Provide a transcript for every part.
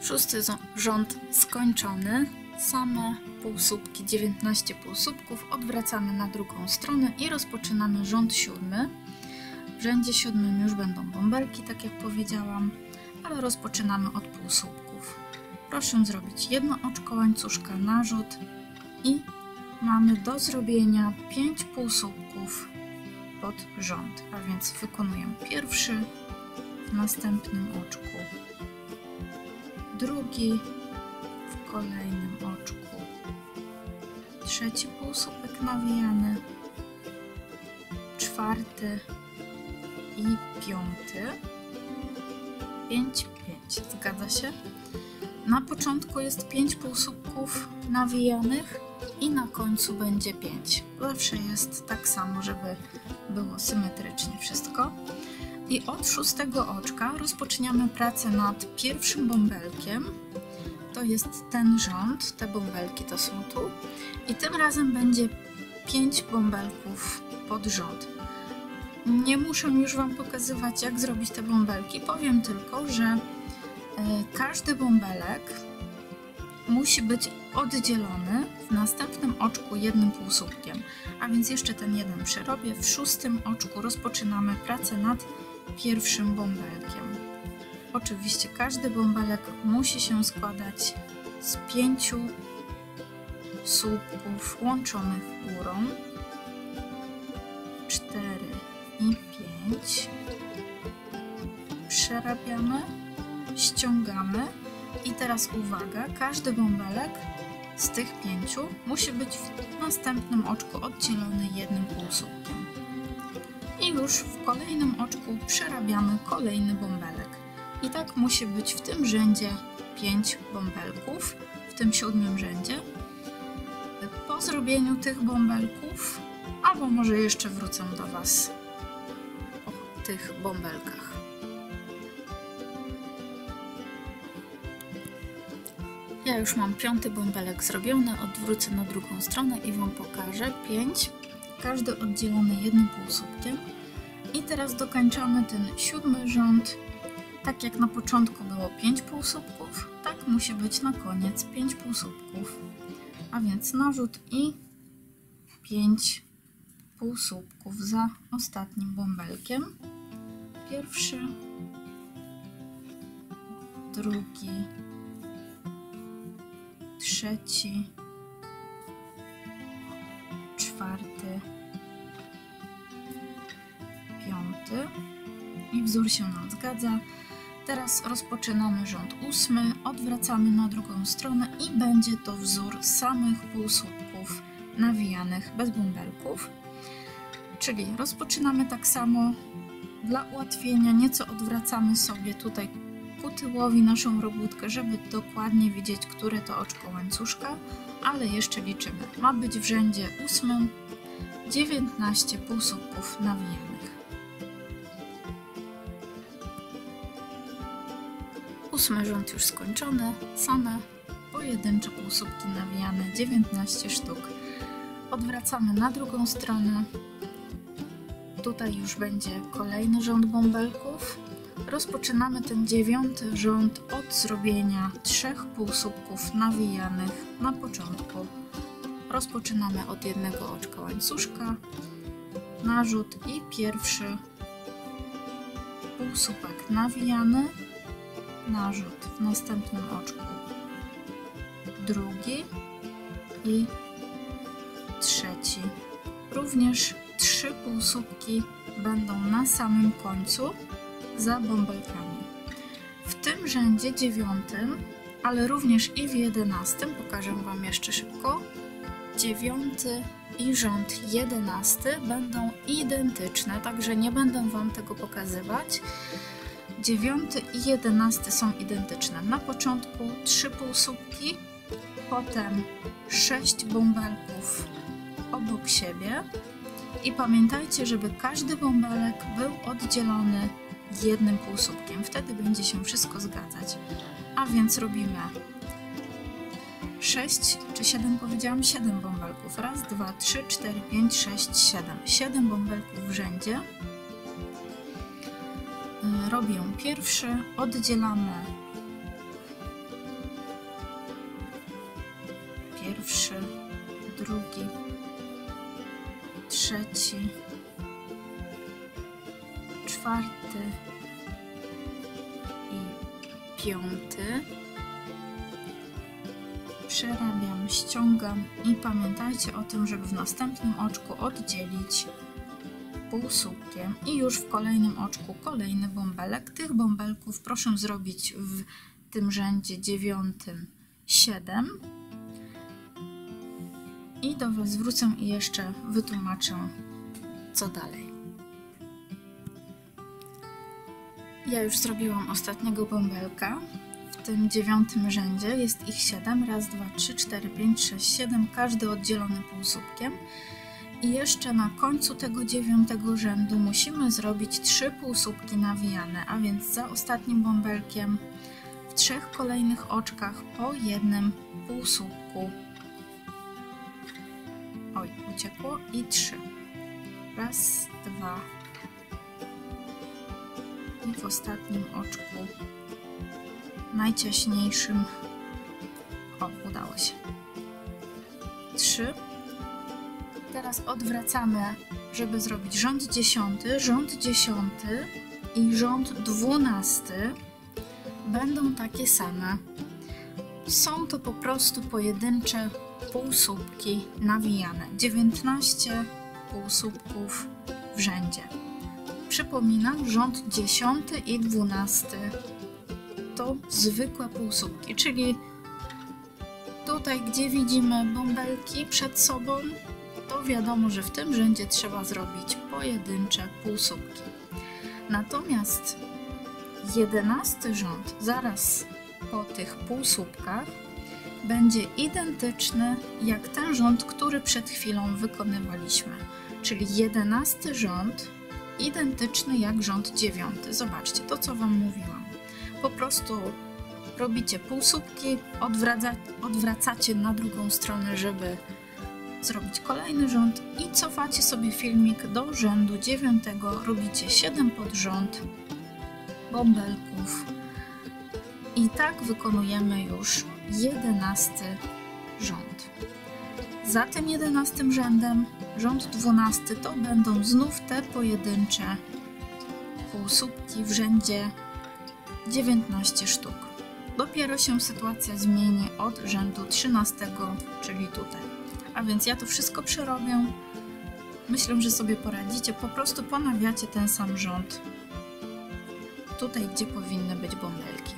Szósty rząd skończony. Same półsłupki, 19 półsłupków. Odwracamy na drugą stronę i rozpoczynamy rząd siódmy. W rzędzie siódmym już będą bąbelki, tak jak powiedziałam, ale rozpoczynamy od półsłupków. Proszę zrobić jedno oczko łańcuszka, narzut i mamy do zrobienia 5 półsłupków pod rząd, a więc wykonuję pierwszy w następnym oczku, drugi w kolejnym oczku, trzeci półsłupek nawijany, czwarty i piąty, 5, 5, zgadza się? Na początku jest 5 półsłupków nawijanych i na końcu będzie 5. Zawsze jest tak samo, żeby było symetrycznie wszystko. I od szóstego oczka rozpoczniemy pracę nad pierwszym bąbelkiem. To jest ten rząd, te bąbelki to są tu. I tym razem będzie 5 bąbelków pod rząd. Nie muszę już Wam pokazywać, jak zrobić te bąbelki. Powiem tylko, że każdy bąbelek musi być oddzielony w następnym oczku jednym półsłupkiem. A więc jeszcze ten jeden przerobię. W szóstym oczku rozpoczynamy pracę nad pierwszym bąbelkiem. Oczywiście każdy bąbelek musi się składać z 5 słupków łączonych górą. 4 i 5. Przerabiamy, ściągamy i teraz uwaga, każdy bąbelek z tych 5 musi być w następnym oczku oddzielony jednym półsłupkiem. I już w kolejnym oczku przerabiamy kolejny bąbelek. I tak musi być w tym rzędzie 5 bąbelków, w tym siódmym rzędzie. Po zrobieniu tych bąbelków, albo może jeszcze wrócę do Was o tych bąbelkach. Ja już mam 5. bąbelek zrobiony, odwrócę na drugą stronę i Wam pokażę. 5, każdy oddzielony jednym półsłupkiem. I teraz dokończamy ten siódmy rząd. Tak jak na początku było 5 półsłupków, tak musi być na koniec 5 półsłupków. A więc narzut i 5 półsłupków za ostatnim bąbelkiem. Pierwszy, drugi, trzeci, czwarty, piąty i wzór się nam zgadza. Teraz rozpoczynamy rząd ósmy, odwracamy na drugą stronę i będzie to wzór samych półsłupków nawijanych bez bąbelków. Czyli rozpoczynamy tak samo. Dla ułatwienia nieco odwracamy sobie tutaj ku tyłowi naszą robótkę, żeby dokładnie widzieć, które to oczko łańcuszka, ale jeszcze liczymy. Ma być w rzędzie ósmym 19 półsłupków nawijanych. 8. rząd już skończony, same pojedyncze półsłupki nawijane, 19 sztuk. Odwracamy na drugą stronę. Tutaj już będzie kolejny rząd bąbelków. Rozpoczynamy ten 9. rząd od zrobienia 3 półsłupków nawijanych na początku. Rozpoczynamy od jednego oczka łańcuszka, narzut i pierwszy półsłupek nawijany, narzut w następnym oczku, drugi i trzeci. Również 3 półsłupki będą na samym końcu za bąbelkami. W tym rzędzie 9, ale również i w 11, pokażę Wam jeszcze szybko, 9 i rząd 11 będą identyczne, także nie będę Wam tego pokazywać. 9 i 11 są identyczne. Na początku 3 półsłupki, potem 6 bąbelków obok siebie i pamiętajcie, żeby każdy bąbelek był oddzielony jednym półsłupkiem. Wtedy będzie się wszystko zgadzać. A więc robimy 6 czy 7 powiedziałam? 7 bąbelków. Raz, 2, 3, 4, 5, 6, 7. 7 bąbelków w rzędzie. Robię pierwszy, oddzielamy pierwszy, drugi, trzeci, czwarty i piąty. Przerabiam, ściągam i pamiętajcie o tym, żeby w następnym oczku oddzielić półsłupkiem i już w kolejnym oczku kolejny bąbelek. Tych bąbelków proszę zrobić w tym rzędzie 9 7 i do Was wrócę i jeszcze wytłumaczę, co dalej. Ja już zrobiłam ostatniego bąbelka. W tym 9 rzędzie jest ich 7. Raz, 2, 3, 4, 5, 6, 7. Każdy oddzielony półsłupkiem. I jeszcze na końcu tego 9 rzędu musimy zrobić 3 półsłupki nawijane, a więc za ostatnim bąbelkiem w 3 kolejnych oczkach po jednym półsłupku. Oj, uciekło. I 3. Raz, 2. I w ostatnim oczku, najciaśniejszym, o, udało się, 3. Teraz odwracamy, żeby zrobić rząd 10 i rząd 12 będą takie same. Są to po prostu pojedyncze półsłupki nawijane. 19 półsłupków w rzędzie. Przypominam, rząd 10 i 12 to zwykłe półsłupki, czyli tutaj, gdzie widzimy bąbelki przed sobą, to wiadomo, że w tym rzędzie trzeba zrobić pojedyncze półsłupki. Natomiast 11 rząd, zaraz po tych półsłupkach, będzie identyczny jak ten rząd, który przed chwilą wykonywaliśmy. Czyli 11 rząd identyczny jak rząd 9. Zobaczcie, to co Wam mówiłam. Po prostu robicie półsłupki, odwracacie na drugą stronę, żeby zrobić kolejny rząd i cofacie sobie filmik do rzędu 9. Robicie 7 pod rząd bąbelków i tak wykonujemy już 11 rząd. Za tym 11 rzędem, rząd 12 to będą znów te pojedyncze półsłupki w rzędzie 19 sztuk. Dopiero się sytuacja zmieni od rzędu 13, czyli tutaj. A więc ja to wszystko przerobię. Myślę, że sobie poradzicie. Po prostu ponawiacie ten sam rząd tutaj, gdzie powinny być bąbelki.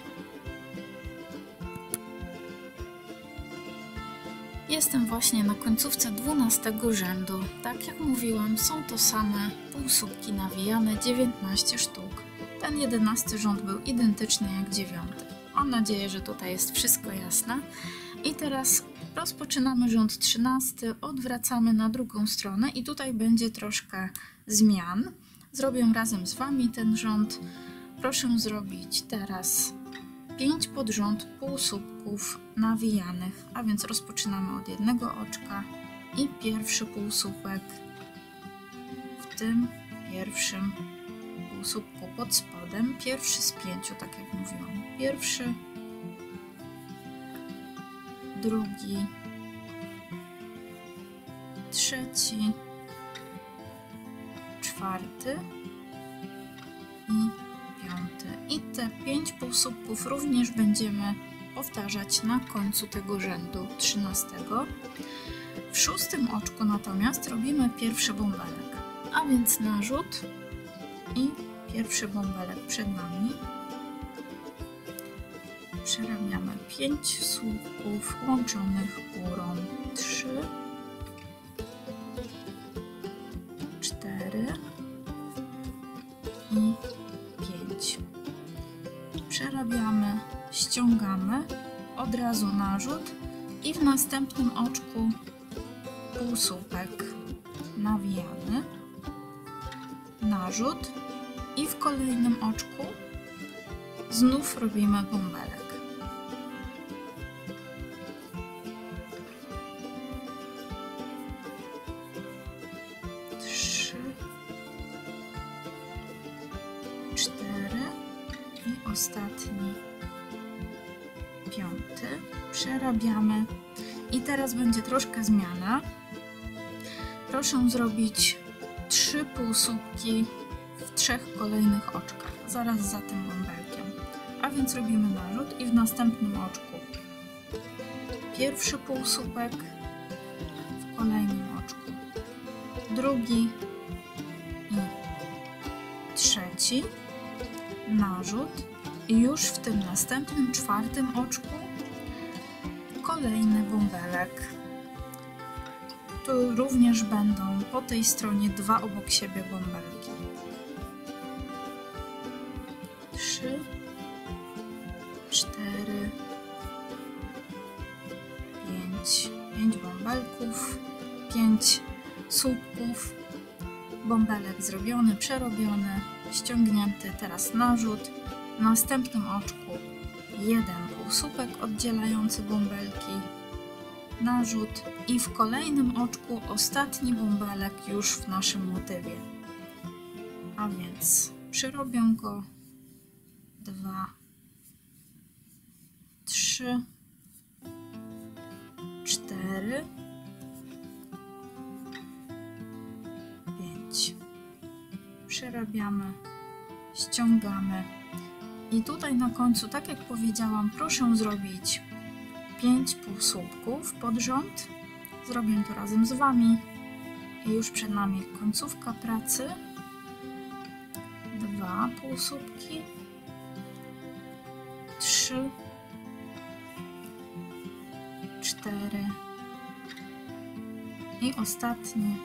Jestem właśnie na końcówce 12 rzędu. Tak jak mówiłam, są to same półsłupki nawijane, 19 sztuk. Ten 11 rząd był identyczny jak 9. Mam nadzieję, że tutaj jest wszystko jasne. I teraz rozpoczynamy rząd 13, odwracamy na drugą stronę i tutaj będzie troszkę zmian. Zrobię razem z Wami ten rząd. Proszę zrobić teraz 5 pod rząd półsłupków nawijanych, a więc rozpoczynamy od jednego oczka i pierwszy półsłupek w tym pierwszym półsłupku pod spodem, pierwszy z 5, tak jak mówiłam, pierwszy, drugi, trzeci, czwarty i piąty. I te 5 półsłupków również będziemy powtarzać na końcu tego rzędu 13. W 6. oczku natomiast robimy pierwszy bąbelek, a więc narzut i pierwszy bąbelek przed nami. Przerabiamy 5 słupków łączonych górą, 3, 4 i 5. Przerabiamy, ściągamy, od razu narzut i w następnym oczku półsłupek nawijany, narzut i w kolejnym oczku znów robimy bąbelek. Ostatni, 5. Przerabiamy I teraz będzie troszkę zmiana. Proszę zrobić 3 półsłupki w 3 kolejnych oczkach, zaraz za tym bąbelkiem. A więc robimy narzut i w następnym oczku pierwszy półsłupek, w kolejnym oczku drugi i trzeci, narzut i już w tym następnym 4. oczku kolejny bąbelek. Tu również będą po tej stronie 2 obok siebie bąbelki. 3, 4, 5 bąbelków, 5 słupków, bąbelek zrobiony, przerobiony, ściągnięty, teraz narzut, w następnym oczku 1 półsłupek oddzielający bąbelki, narzut i w kolejnym oczku ostatni bąbelek już w naszym motywie. A więc przyrobię go 2, 3, 4, 5. Przerabiamy, ściągamy i tutaj na końcu, tak jak powiedziałam, proszę zrobić 5 półsłupków pod rząd. Zrobię to razem z Wami i już przed nami końcówka pracy. 2 półsłupki, 3, 4 i ostatni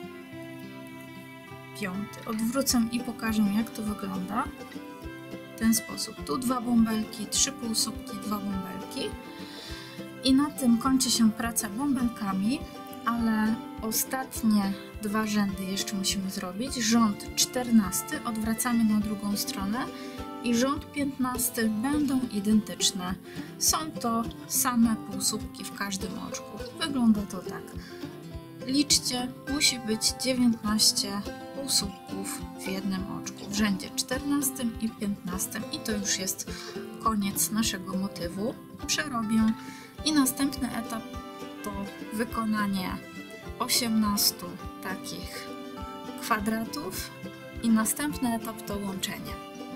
5. Odwrócę i pokażę, jak to wygląda. W ten sposób. Tu 2 bąbelki, 3 półsłupki, 2 bąbelki. I na tym kończy się praca bąbelkami, ale ostatnie 2 rzędy jeszcze musimy zrobić. Rząd 14 odwracamy na drugą stronę i rząd 15 będą identyczne. Są to same półsłupki w każdym oczku. Wygląda to tak. Liczcie, musi być 19 półsłupków w jednym oczku, w rzędzie 14 i 15 i to już jest koniec naszego motywu. Przerobię i następny etap to wykonanie 18 takich kwadratów i następny etap to łączenie.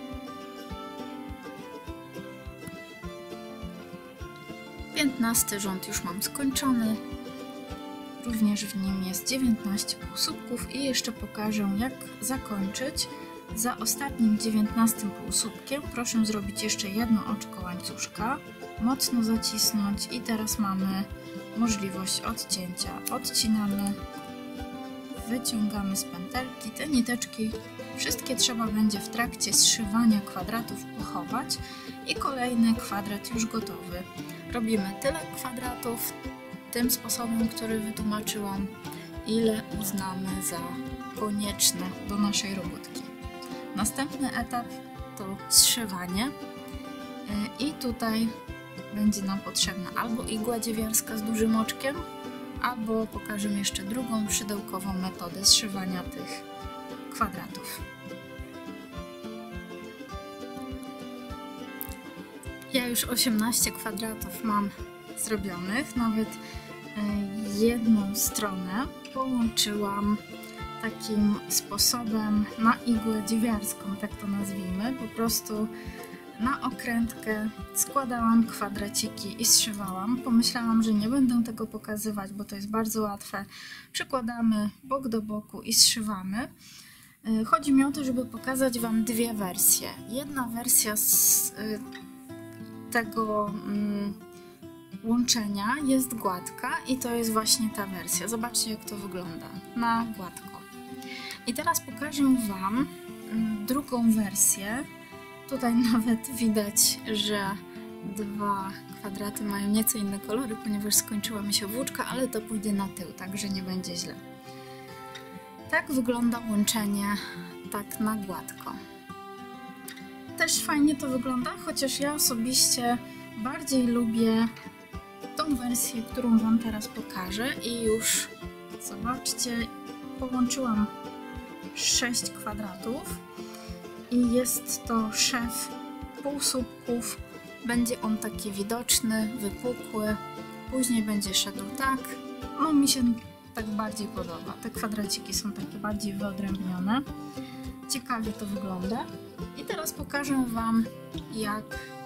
Piętnasty rząd już mam skończony. Również w nim jest 19 półsłupków i jeszcze pokażę, jak zakończyć. Za ostatnim 19 półsłupkiem proszę zrobić jeszcze jedno oczko łańcuszka, mocno zacisnąć i teraz mamy możliwość odcięcia. Odcinamy, wyciągamy z pętelki. Te niteczki wszystkie trzeba będzie w trakcie zszywania kwadratów pochować i kolejny kwadrat już gotowy. Robimy tyle kwadratów tym sposobem, który wytłumaczyłam, ile uznamy za konieczne do naszej robótki. Następny etap to zszywanie i tutaj będzie nam potrzebna albo igła dziewiarska z dużym oczkiem, albo pokażę jeszcze drugą szydełkową metodę zszywania tych kwadratów. Ja już 18 kwadratów mam zrobionych, nawet jedną stronę połączyłam takim sposobem na igłę dziewiarską, tak to nazwijmy. Po prostu na okrętkę składałam kwadraciki i zszywałam. Pomyślałam, że nie będę tego pokazywać, bo to jest bardzo łatwe. Przykładamy bok do boku i zszywamy. Chodzi mi o to, żeby pokazać Wam dwie wersje. Jedna wersja z tego łączenia jest gładka i to jest właśnie ta wersja. Zobaczcie, jak to wygląda na gładko. I teraz pokażę Wam drugą wersję. Tutaj nawet widać, że dwa kwadraty mają nieco inne kolory, ponieważ skończyła mi się włóczka, ale to pójdzie na tył, także nie będzie źle. Tak wygląda łączenie tak na gładko. Też fajnie to wygląda, chociaż ja osobiście bardziej lubię tą wersję, którą Wam teraz pokażę i już zobaczcie, połączyłam 6 kwadratów i jest to szef półsłupków. Będzie on taki widoczny, wypukły później będzie szedł tak. No mi się tak bardziej podoba. Te kwadraciki są takie bardziej wyodrębnione. Ciekawie to wygląda. I teraz pokażę Wam, jak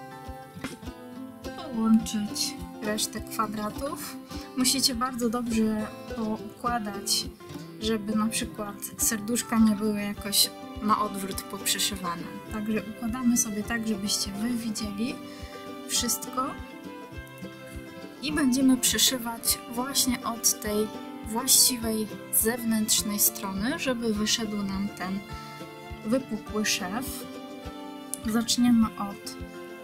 połączyć resztę kwadratów. Musicie bardzo dobrze poukładać, żeby na przykład serduszka nie były jakoś na odwrót poprzyszywane. Także układamy sobie tak, żebyście Wy widzieli wszystko i będziemy przyszywać właśnie od tej właściwej zewnętrznej strony, żeby wyszedł nam ten wypukły szef. Zaczniemy od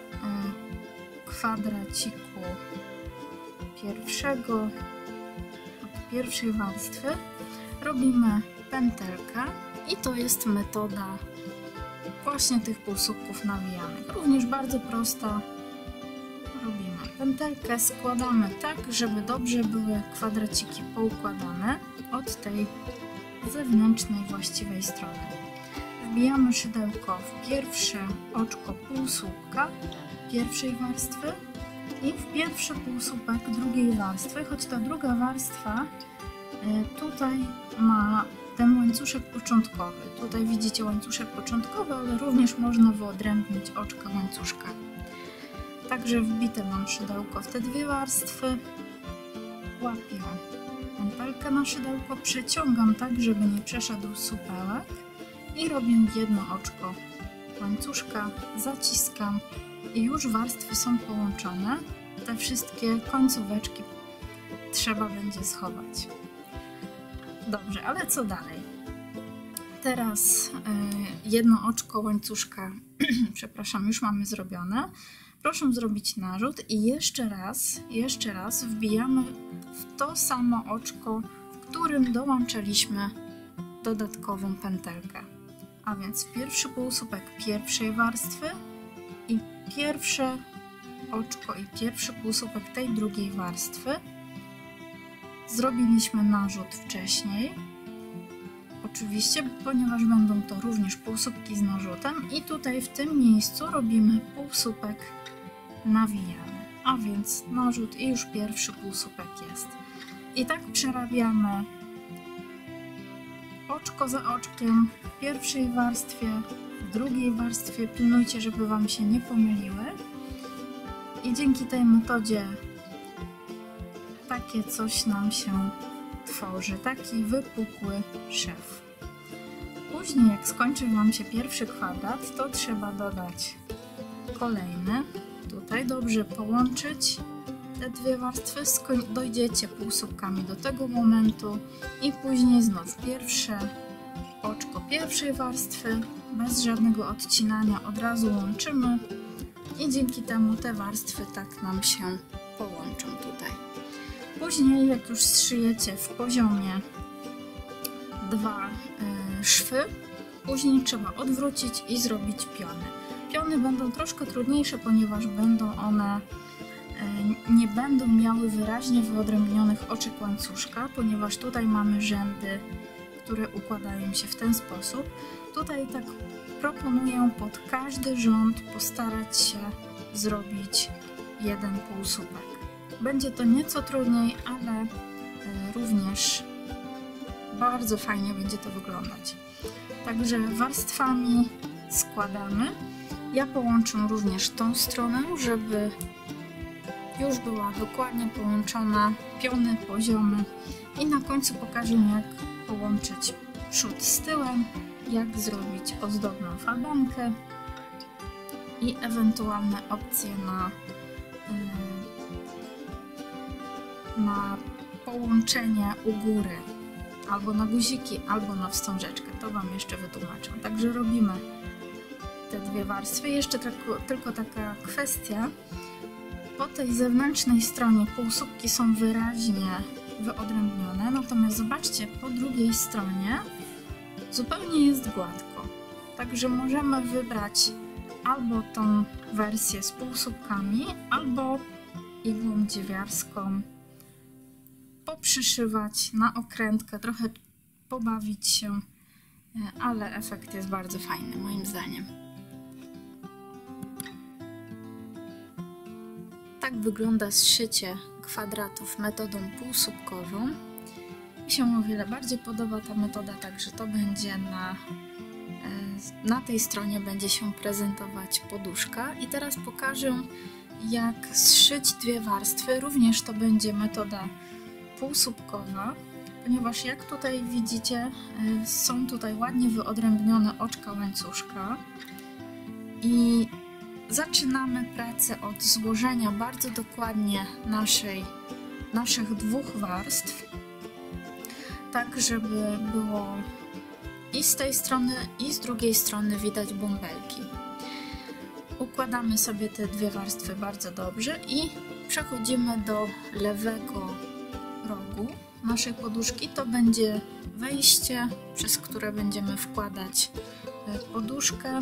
kwadraciku pierwszego, od pierwszej warstwy. Robimy pętelkę i to jest metoda właśnie tych półsłupków nawijanych. Również bardzo prosta. Robimy pętelkę, składamy tak, żeby dobrze były kwadraciki poukładane od tej zewnętrznej właściwej strony. Wbijamy szydełko w pierwsze oczko półsłupka pierwszej warstwy i w pierwszy półsłupek drugiej warstwy, choć ta druga warstwa tutaj ma ten łańcuszek początkowy. Tutaj widzicie łańcuszek początkowy, ale również można wyodrębnić oczka łańcuszka. Także wbite mam szydełko w te dwie warstwy, łapię pętelkę na szydełko, przeciągam tak, żeby nie przeszedł supełek i robię jedno oczko łańcuszka, zaciskam i już warstwy są połączone. Te wszystkie końcóweczki trzeba będzie schować. Dobrze, ale co dalej? Teraz jedno oczko łańcuszka, przepraszam, już mamy zrobione. Proszę zrobić narzut i jeszcze raz wbijamy w to samo oczko, w którym dołączyliśmy dodatkową pętelkę. A więc pierwszy półsłupek pierwszej warstwy i pierwsze oczko i pierwszy półsłupek tej drugiej warstwy. Zrobiliśmy narzut wcześniej, oczywiście, ponieważ będą to również półsłupki z narzutem i tutaj w tym miejscu robimy półsłupek nawijany, a więc narzut i już pierwszy półsłupek jest. I tak przerabiamy oczko za oczkiem w pierwszej warstwie, w drugiej warstwie. Pilnujcie, żeby Wam się nie pomyliły. I dzięki tej metodzie takie coś nam się tworzy, taki wypukły szef. Później, jak skończy Wam się pierwszy kwadrat, to trzeba dodać kolejny. Tutaj dobrze połączyć te dwie warstwy, dojdziecie półsłupkami do tego momentu i później znów pierwsze oczko pierwszej warstwy, bez żadnego odcinania od razu łączymy i dzięki temu te warstwy tak nam się połączą tutaj. Później, jak już zszyjecie w poziomie dwa szwy, później trzeba odwrócić i zrobić piony. Piony będą troszkę trudniejsze, ponieważ nie będą miały wyraźnie wyodrębnionych oczek łańcuszka, ponieważ tutaj mamy rzędy, które układają się w ten sposób. Tutaj tak proponuję pod każdy rząd postarać się zrobić jeden półsłupek. Będzie to nieco trudniej, ale również bardzo fajnie będzie to wyglądać. Także warstwami składamy. Ja połączę również tą stronę, żeby już była dokładnie połączona, piony poziomy i na końcu pokażę, jak połączyć przód z tyłem, jak zrobić ozdobną falbankę i ewentualne opcje na połączenie u góry, albo na guziki, albo na wstążeczkę. To Wam jeszcze wytłumaczę. Także robimy te dwie warstwy. Jeszcze tylko taka kwestia. Po tej zewnętrznej stronie półsłupki są wyraźnie wyodrębnione, natomiast zobaczcie, po drugiej stronie zupełnie jest gładko. Także możemy wybrać albo tą wersję z półsłupkami, albo igłą dziewiarską poprzyszywać na okrętkę, trochę pobawić się, ale efekt jest bardzo fajny moim zdaniem. Tak wygląda zszycie kwadratów metodą półsłupkową. Mi się o wiele bardziej podoba ta metoda, także to będzie na tej stronie będzie się prezentować poduszka. I teraz pokażę, jak zszyć dwie warstwy. Również to będzie metoda półsłupkowa, ponieważ jak tutaj widzicie, są tutaj ładnie wyodrębnione oczka łańcuszka i zaczynamy pracę od złożenia bardzo dokładnie naszych dwóch warstw, tak żeby było i z tej strony, i z drugiej strony widać bąbelki. Układamy sobie te dwie warstwy bardzo dobrze i przechodzimy do lewego rogu naszej poduszki. To będzie wejście, przez które będziemy wkładać poduszkę,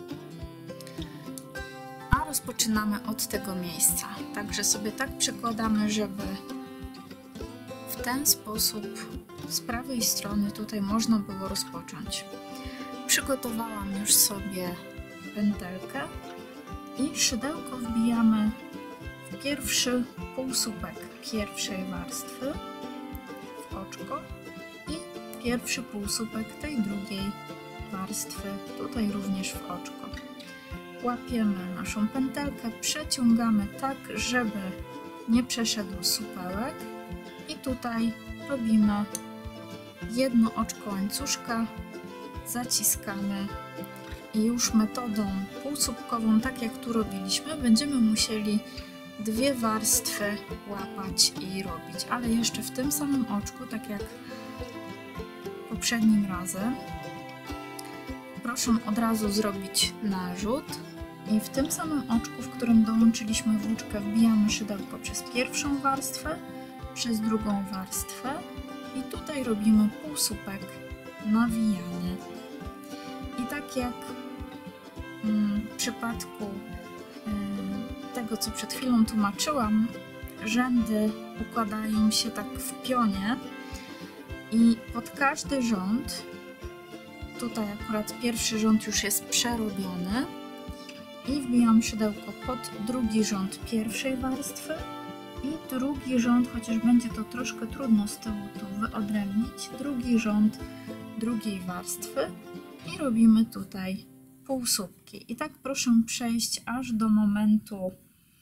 a rozpoczynamy od tego miejsca. Także sobie tak przekładamy, żeby w ten sposób z prawej strony tutaj można było rozpocząć. Przygotowałam już sobie pętelkę i szydełko wbijamy w pierwszy półsłupek pierwszej warstwy w oczko i pierwszy półsłupek tej drugiej warstwy tutaj również w oczko. Łapiemy naszą pętelkę, przeciągamy tak, żeby nie przeszedł supełek i tutaj robimy jedno oczko łańcuszka, zaciskamy i już metodą półsłupkową, tak jak tu robiliśmy, będziemy musieli dwie warstwy łapać i robić, ale jeszcze w tym samym oczku, tak jak poprzednim razem. Proszę od razu zrobić narzut i w tym samym oczku, w którym dołączyliśmy włóczkę, wbijamy szydełko przez pierwszą warstwę, przez drugą warstwę i tutaj robimy półsłupek nawijany. I tak jak w przypadku tego, co przed chwilą tłumaczyłam, rzędy układają się tak w pionie i pod każdy rząd, tutaj akurat pierwszy rząd już jest przerobiony i wbijam szydełko pod drugi rząd pierwszej warstwy i drugi rząd, chociaż będzie to troszkę trudno z tyłu tu wyodrębnić, drugi rząd drugiej warstwy i robimy tutaj półsłupki. I tak proszę przejść aż do momentu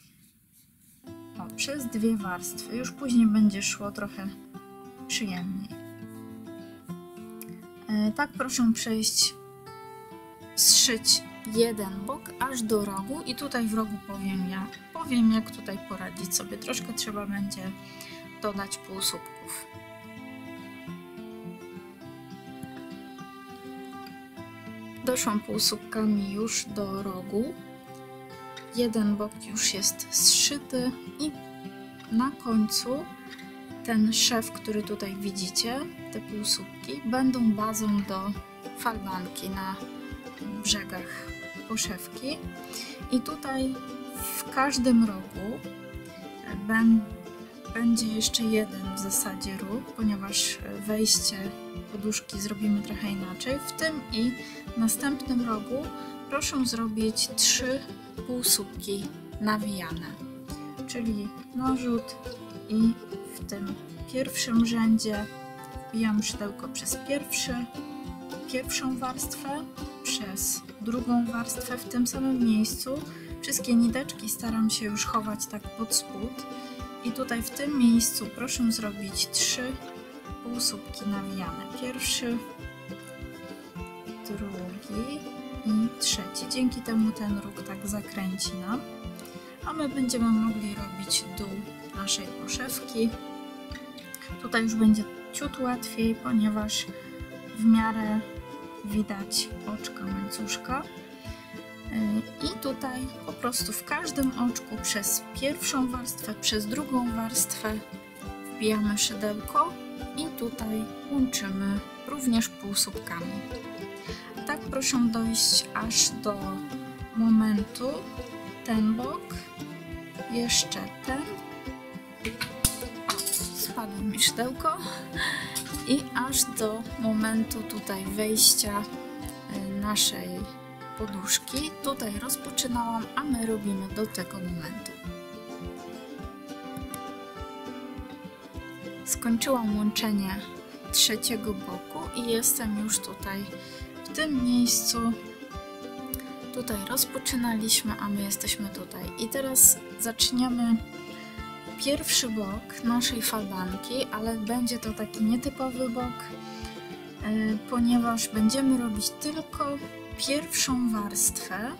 przez dwie warstwy. Już później będzie szło trochę przyjemniej. Tak proszę przejść, zszyć jeden bok aż do rogu i tutaj w rogu powiem jak tutaj poradzić sobie. Troszkę trzeba będzie dodać półsłupków. Doszłam półsłupkami już do rogu. Jeden bok już jest zszyty i na końcu ten szef, który tutaj widzicie, te półsłupki, będą bazą do falbanki na brzegach poszewki. I tutaj w każdym rogu będzie jeszcze jeden w zasadzie róg, ponieważ wejście poduszki zrobimy trochę inaczej. W tym i następnym rogu proszę zrobić 3 półsłupki nawijane, czyli narzut i w tym pierwszym rzędzie wbijam szydełko przez pierwszą warstwę, przez drugą warstwę w tym samym miejscu. Wszystkie niteczki staram się już chować tak pod spód i tutaj w tym miejscu proszę zrobić 3 półsłupki nawijane. Pierwszy, drugi i trzeci. Dzięki temu ten róg tak zakręci nam, a my będziemy mogli robić dół naszej poszewki. Tutaj już będzie ciut łatwiej, ponieważ w miarę widać oczka łańcuszka. I tutaj po prostu w każdym oczku przez pierwszą warstwę, przez drugą warstwę wbijamy szydełko i tutaj łączymy również półsłupkami. Tak proszę dojść aż do momentu ten bok, jeszcze ten, spadło mi szydełko i aż do momentu tutaj wejścia naszej poduszki. Tutaj rozpoczynałam, a my robimy do tego momentu. skończyłam łączenie trzeciego boku i jestem już tutaj w tym miejscu. Tutaj rozpoczynaliśmy, a my jesteśmy tutaj. I teraz zaczniemy pierwszy bok naszej falbanki, ale będzie to taki nietypowy bok, ponieważ będziemy robić tylko pierwszą warstwę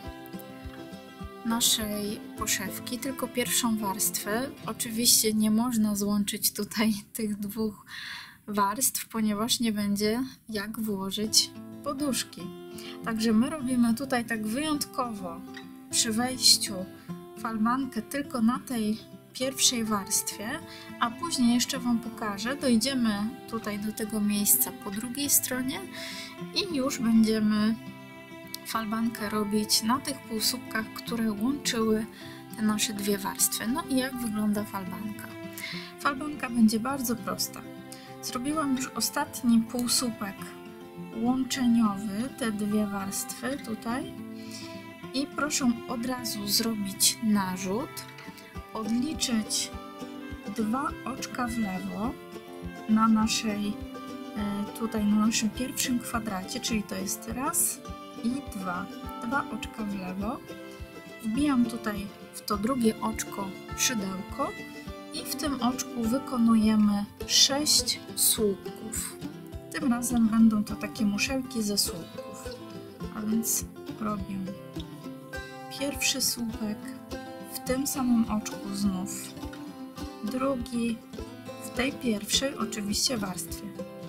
naszej poszewki, tylko pierwszą warstwę. Oczywiście nie można złączyć tutaj tych dwóch warstw, ponieważ nie będzie jak włożyć poduszki. Także my robimy tutaj tak wyjątkowo przy wejściu falbankę tylko na tej pierwszej warstwie, a później jeszcze Wam pokażę, dojdziemy tutaj do tego miejsca po drugiej stronie i już będziemy falbankę robić na tych półsłupkach, które łączyły te nasze dwie warstwy. No i jak wygląda falbanka? Falbanka będzie bardzo prosta. Zrobiłam już ostatni półsłupek łączeniowy, te dwie warstwy tutaj, i proszę od razu zrobić narzut, odliczyć 2 oczka w lewo na naszej, tutaj na naszym pierwszym kwadracie, czyli to jest raz i 2 oczka w lewo. Wbijam tutaj w to drugie oczko szydełko i w tym oczku wykonujemy 6 słupków. Tym razem będą to takie muszelki ze słupków, a więc robię pierwszy słupek w tym samym oczku znów, drugi w tej pierwszej oczywiście warstwie,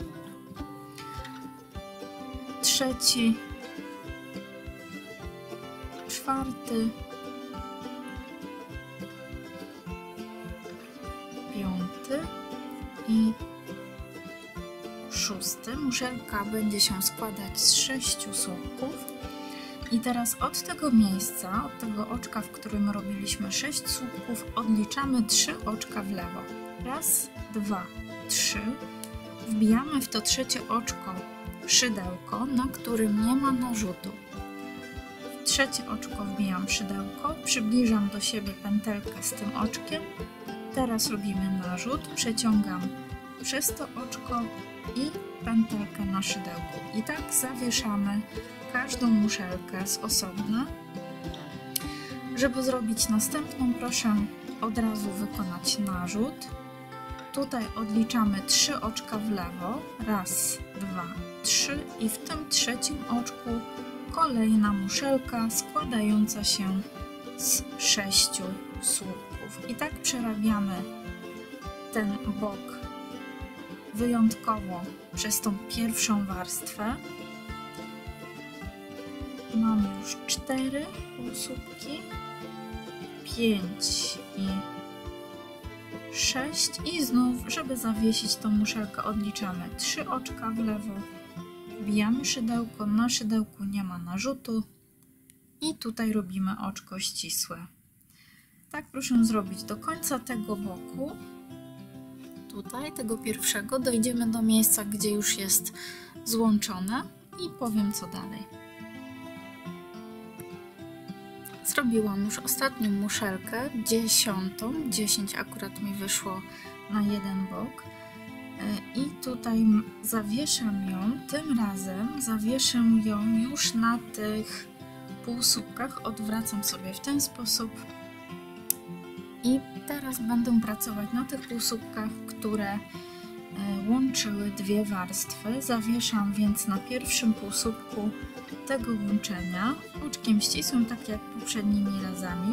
trzeci, czwarty, piąty i szósty. Muszelka będzie się składać z 6 słupków. I teraz od tego miejsca, od tego oczka, w którym robiliśmy 6 słupków, odliczamy 3 oczka w lewo. Raz, 2, 3. Wbijamy w to trzecie oczko szydełko, na którym nie ma narzutu. W trzecie oczko wbijam szydełko, przybliżam do siebie pętelkę z tym oczkiem. Teraz robimy narzut, przeciągam przez to oczko i pętelkę na szydełku. I tak zawieszamy każdą muszelkę z osobna. Żeby zrobić następną, proszę od razu wykonać narzut. Tutaj odliczamy 3 oczka w lewo. Raz, 2, 3 i w tym trzecim oczku kolejna muszelka składająca się z 6 słupków. I tak przerabiamy ten bok wyjątkowo przez tą pierwszą warstwę. Mamy już 4 półsłupki, 5 i 6 i znów, żeby zawiesić tą muszelkę, odliczamy 3 oczka w lewo, wbijamy szydełko, na szydełku nie ma narzutu i tutaj robimy oczko ścisłe. Tak proszę zrobić do końca tego boku. Tutaj, tego pierwszego, dojdziemy do miejsca, gdzie już jest złączone i powiem co dalej. Zrobiłam już ostatnią muszelkę, 10. 10 akurat mi wyszło na jeden bok. I tutaj zawieszam ją, tym razem zawieszę ją już na tych półsłupkach, odwracam sobie w ten sposób. I teraz będę pracować na tych półsłupkach, które łączyły dwie warstwy. Zawieszam więc na pierwszym półsłupku tego łączenia oczkiem ścisłym, tak jak poprzednimi razami.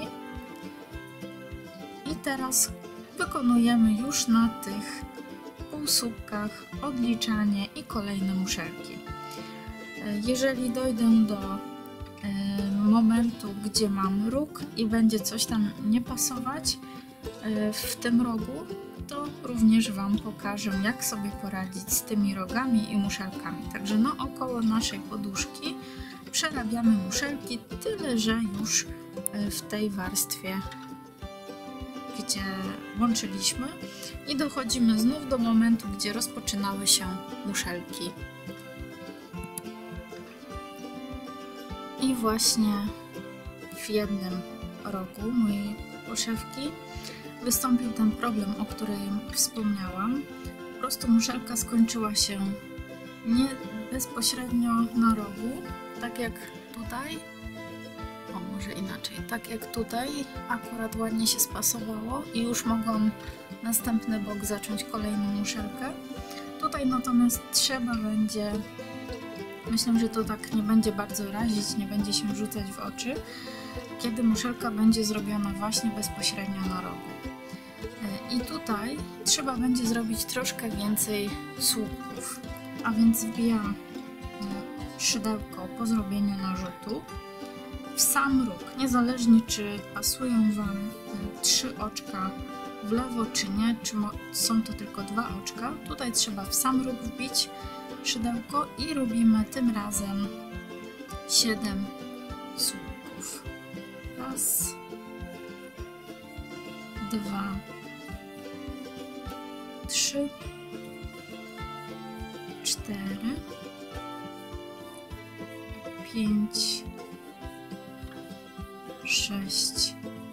I teraz wykonujemy już na tych półsłupkach odliczanie i kolejne muszelki. Jeżeli dojdę do momentu, gdzie mam róg i będzie coś tam nie pasować w tym rogu, to również Wam pokażę, jak sobie poradzić z tymi rogami i muszelkami. Także naokoło naszej poduszki przerabiamy muszelki, tyle że już w tej warstwie, gdzie łączyliśmy, i dochodzimy znów do momentu, gdzie rozpoczynały się muszelki. I właśnie w jednym rogu mojej poszewki wystąpił ten problem, o którym wspomniałam, prostu muszelka skończyła się nie bezpośrednio na rogu, tak jak tutaj. O, może inaczej, tak jak tutaj akurat ładnie się spasowało i już mogłam następny bok zacząć kolejną muszelkę. Tutaj natomiast trzeba będzie, myślę, że to tak nie będzie bardzo razić, nie będzie się rzucać w oczy, kiedy muszelka będzie zrobiona właśnie bezpośrednio na rogu. I tutaj trzeba będzie zrobić troszkę więcej słupków, a więc wbijam szydełko po zrobieniu narzutu w sam róg, niezależnie czy pasują Wam 3 oczka w lewo czy nie, czy są to tylko 2 oczka. Tutaj trzeba w sam róg wbić szydełko i robimy tym razem 7 słupków. Raz, 2, 3, 4, 5, 6,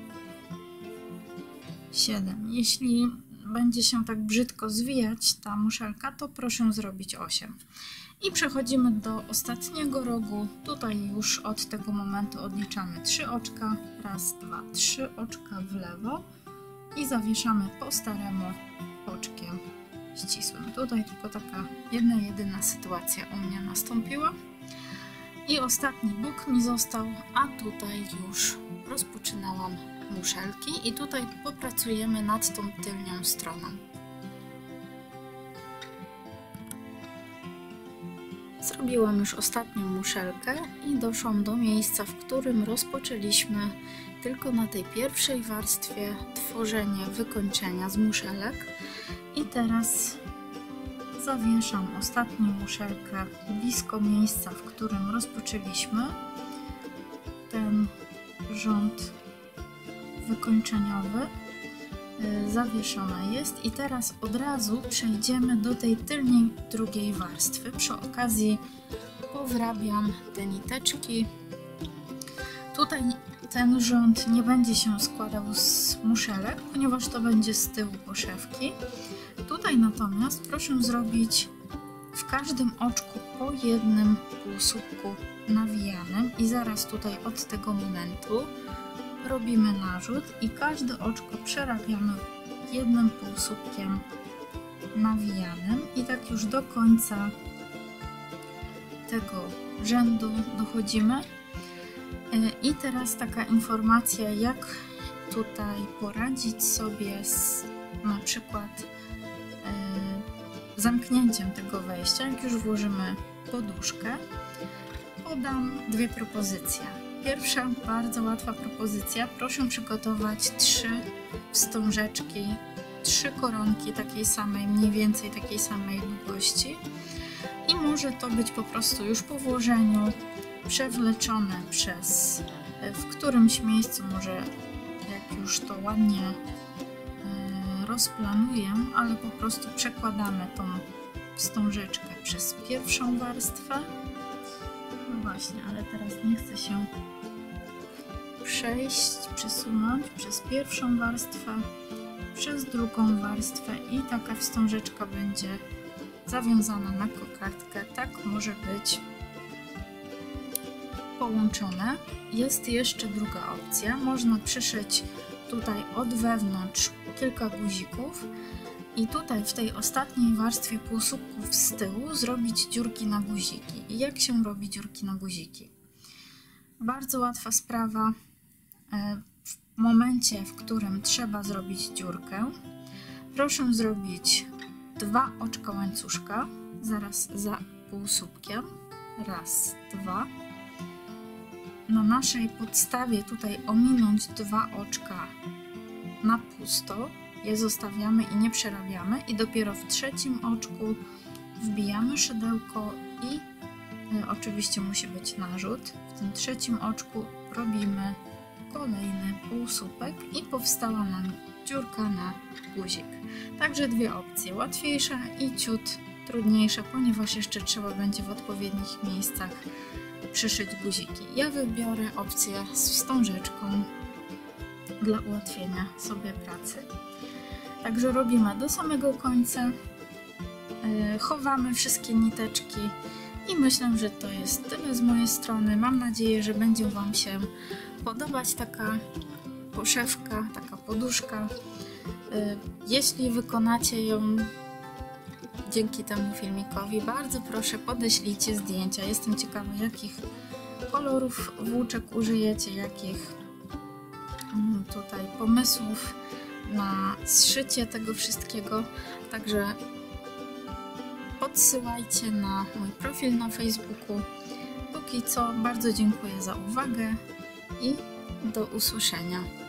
7. Jeśli będzie się tak brzydko zwijać ta muszelka, to proszę zrobić 8. I przechodzimy do ostatniego rogu. Tutaj już od tego momentu odliczamy 3 oczka. Raz, 2, 3 oczka w lewo i zawieszamy po staremu oczkiem ścisłym. Tutaj tylko taka jedyna sytuacja u mnie nastąpiła. I ostatni bok mi został, a tutaj już rozpoczynałam muszelki i tutaj popracujemy nad tą tylnią stroną. Zrobiłam już ostatnią muszelkę i doszłam do miejsca, w którym rozpoczęliśmy tylko na tej pierwszej warstwie tworzenie wykończenia z muszelek i teraz zawieszam ostatnią muszelkę blisko miejsca, w którym rozpoczęliśmy ten rząd wykończeniowy. Zawieszona jest i teraz od razu przejdziemy do tej tylnej drugiej warstwy. Przy okazji powrabiam te niteczki. Tutaj ten rząd nie będzie się składał z muszelek, ponieważ to będzie z tyłu poszewki. Tutaj natomiast proszę zrobić w każdym oczku po jednym półsłupku nawijanym i zaraz tutaj od tego momentu robimy narzut i każde oczko przerabiamy jednym półsłupkiem nawijanym i tak już do końca tego rzędu dochodzimy. I teraz taka informacja, jak tutaj poradzić sobie z na przykład zamknięciem tego wejścia. Jak już włożymy poduszkę, podam 2 propozycje. Pierwsza, bardzo łatwa propozycja. Proszę przygotować 3 wstążeczki, 3 koronki takiej samej, mniej więcej takiej samej długości. I może to być po prostu już po włożeniu przewleczone w którymś miejscu, może jak już to ładnie rozplanuję, ale po prostu przekładamy tą wstążeczkę przez pierwszą warstwę. No właśnie, ale teraz nie chcę się przesunąć przez pierwszą warstwę, przez drugą warstwę i taka wstążeczka będzie zawiązana na kokardkę. Tak może być połączone. Jest jeszcze druga opcja. Można przyszyć tutaj od wewnątrz kilka guzików i tutaj w tej ostatniej warstwie półsłupków z tyłu zrobić dziurki na guziki. I jak się robi dziurki na guziki? Bardzo łatwa sprawa. W momencie, w którym trzeba zrobić dziurkę, proszę zrobić 2 oczka łańcuszka zaraz za półsłupkiem. Raz, 2. Na naszej podstawie tutaj ominąć 2 oczka na pusto, je zostawiamy i nie przerabiamy i dopiero w trzecim oczku wbijamy szydełko i oczywiście musi być narzut. W tym trzecim oczku robimy kolejny półsłupek i powstała nam dziurka na guzik. Także 2 opcje, łatwiejsza i ciut trudniejsza, ponieważ jeszcze trzeba będzie w odpowiednich miejscach przyszyć guziki. Ja wybiorę opcję z wstążeczką dla ułatwienia sobie pracy. Także robimy do samego końca chowamy wszystkie niteczki i myślę, że to jest tyle z mojej strony. Mam nadzieję, że będzie Wam się podobać taka poszewka, taka poduszka. Jeśli wykonacie ją dzięki temu filmikowi, bardzo proszę, podeślijcie zdjęcia. Jestem ciekawa, jakich kolorów włóczek użyjecie, jakich tutaj pomysłów na zszycie tego wszystkiego. Także podsyłajcie na mój profil na Facebooku. Póki co bardzo dziękuję za uwagę i do usłyszenia.